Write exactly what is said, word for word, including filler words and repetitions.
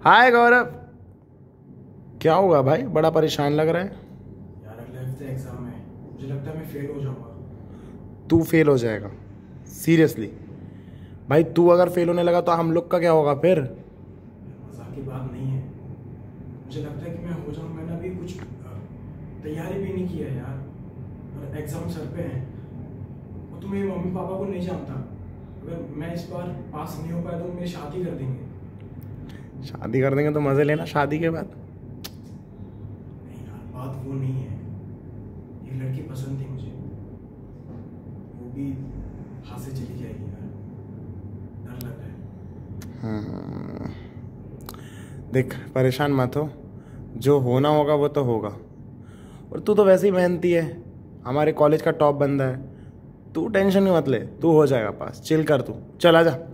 हाय गौरव। क्या हुआ भाई, बड़ा परेशान लग रहा है। यार अगले हफ्ते एग्जाम है, मुझे लगता है मैं फेल हो जाऊंगा। तू फेल हो जाएगा? सीरियसली? भाई तू अगर फेल होने लगा तो हम लोग का क्या होगा फिर? मजाक की बात नहीं है, मुझे लगता है कि मैं हो जाऊँ। मैंने अभी कुछ अ, तैयारी भी नहीं की है यार, और एग्जाम सर पे हैं। और तुम मेरे मम्मी पापा को नहीं जानता, अगर मैं इस बार पास नहीं हो पाया तो मेरी शादी कर देंगे। शादी कर देंगे तो मजे लेना शादी के बाद। नहीं यार, बात वो नहीं है। एक लड़की पसंद थी मुझे, वो भी हाथ से चली जाएगी यार, डर लग रहा है। हाँ, देख परेशान मत हो, जो होना होगा वो तो होगा। और तू तो वैसे ही मेहनती है, हमारे कॉलेज का टॉप बंदा है। तू टेंशन ही मत ले, तू हो जाएगा पास। चिल कर, तू चल आजा।